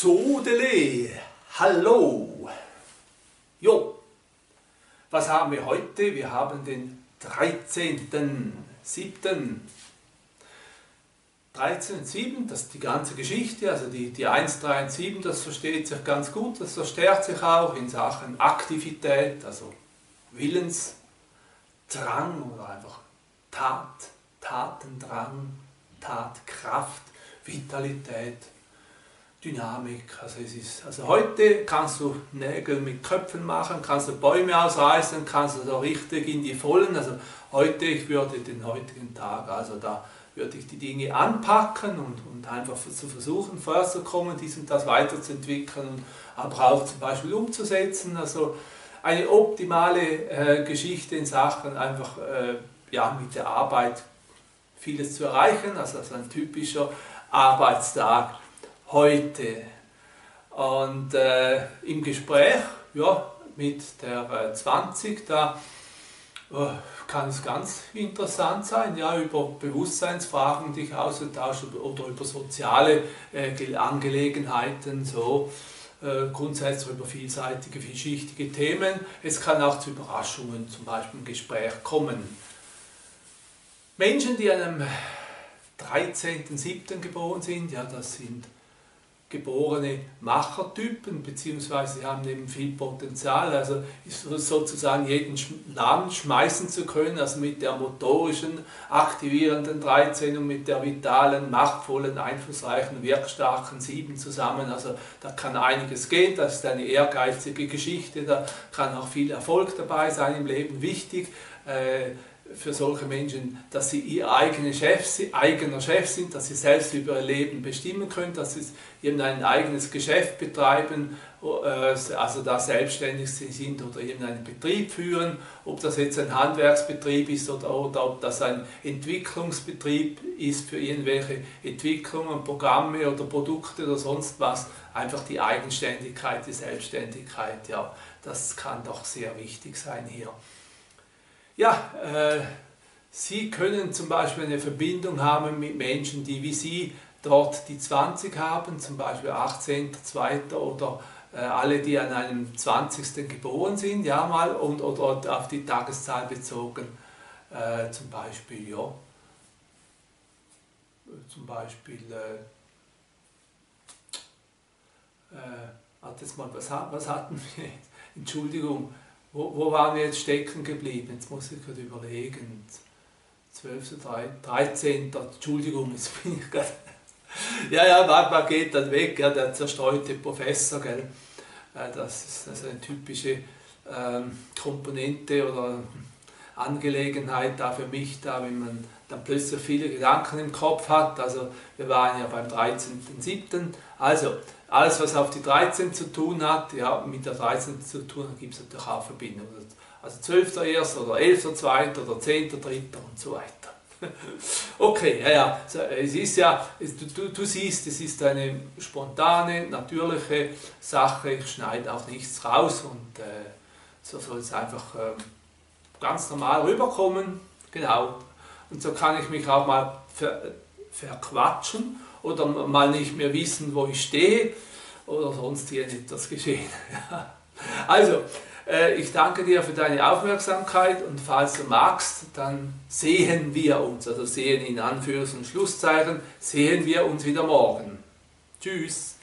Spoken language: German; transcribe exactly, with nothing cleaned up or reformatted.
Sodele, hallo. Jo, was haben wir heute? Wir haben den dreizehnten siebten dreizehn sieben, das ist die ganze Geschichte, also die, die eins drei eins sieben, das versteht sich ganz gut, das verstärkt sich auch in Sachen Aktivität, also Willensdrang oder einfach Tat, Tatendrang, Tatkraft, Vitalität, Dynamik. Also, es ist, also heute kannst du Nägel mit Köpfen machen, kannst du Bäume ausreißen, kannst du so richtig in die Vollen. Also heute, ich würde den heutigen Tag, also da würde ich die Dinge anpacken und, und einfach zu versuchen, vorwärts zu kommen, dies und das weiterzuentwickeln und aber auch zum Beispiel umzusetzen. Also eine optimale äh, Geschichte in Sachen einfach äh, ja, mit der Arbeit vieles zu erreichen. Also das ist ein typischer Arbeitstag heute. Und äh, im Gespräch ja, mit der äh, zwanzig, da äh, kann es ganz interessant sein, ja, über Bewusstseinsfragen dich auszutauschen oder über soziale äh, Angelegenheiten, so äh, grundsätzlich über vielseitige, vielschichtige Themen. Es kann auch zu Überraschungen zum Beispiel im Gespräch kommen. Menschen, die an einem dreizehnten siebten geboren sind, ja, das sind geborene Machertypen, beziehungsweise sie haben eben viel Potenzial, also sozusagen jeden Laden schmeißen zu können, also mit der motorischen, aktivierenden dreizehn und mit der vitalen, machtvollen, einflussreichen, wirkstarken sieben zusammen, also da kann einiges gehen, das ist eine ehrgeizige Geschichte, da kann auch viel Erfolg dabei sein im Leben, wichtig äh, für solche Menschen, dass sie ihr eigener Chef, eigener Chef sind, dass sie selbst über ihr Leben bestimmen können, dass sie eben ein eigenes Geschäft betreiben, also da selbstständig sind oder eben einen Betrieb führen, ob das jetzt ein Handwerksbetrieb ist oder, oder ob das ein Entwicklungsbetrieb ist für irgendwelche Entwicklungen, Programme oder Produkte oder sonst was, einfach die Eigenständigkeit, die Selbstständigkeit, ja, das kann doch sehr wichtig sein hier. Ja, äh, Sie können zum Beispiel eine Verbindung haben mit Menschen, die wie Sie dort die zwanzig haben, zum Beispiel achtzehnten zweiten oder äh, alle, die an einem zwanzigsten geboren sind, ja mal, und, oder auf die Tageszahl bezogen, äh, zum Beispiel, ja, zum Beispiel, äh, äh, jetzt mal, was, was hatten wir, Entschuldigung, Wo, wo waren wir jetzt stecken geblieben? Jetzt muss ich gerade überlegen. zwölften dreizehnten Entschuldigung, jetzt bin ich gerade. Ja, ja, manchmal geht das weg, ja, der zerstreute Professor, gell? Das ist, das ist eine typische ähm, Komponente oder Angelegenheit da für mich, da, wenn man dann plötzlich viele Gedanken im Kopf hat. Also, wir waren ja beim dreizehnten siebten Also, alles, was auf die dreizehn zu tun hat, ja, mit der dreizehn zu tun hat, gibt es natürlich auch Verbindungen. Also zwölften ersten oder elften zweiten oder zehnten dritten und so weiter. Okay, ja, ja, es ist ja, du, du, du siehst, es ist eine spontane, natürliche Sache, ich schneide auch nichts raus und äh, so soll es einfach äh, ganz normal rüberkommen, genau. Und so kann ich mich auch mal ver, verquatschen oder mal nicht mehr wissen, wo ich stehe oder sonst hier etwas geschehen. Also, äh, ich danke dir für deine Aufmerksamkeit und falls du magst, dann sehen wir uns, also sehen in Anführungs- und Schlusszeichen, sehen wir uns wieder morgen. Tschüss!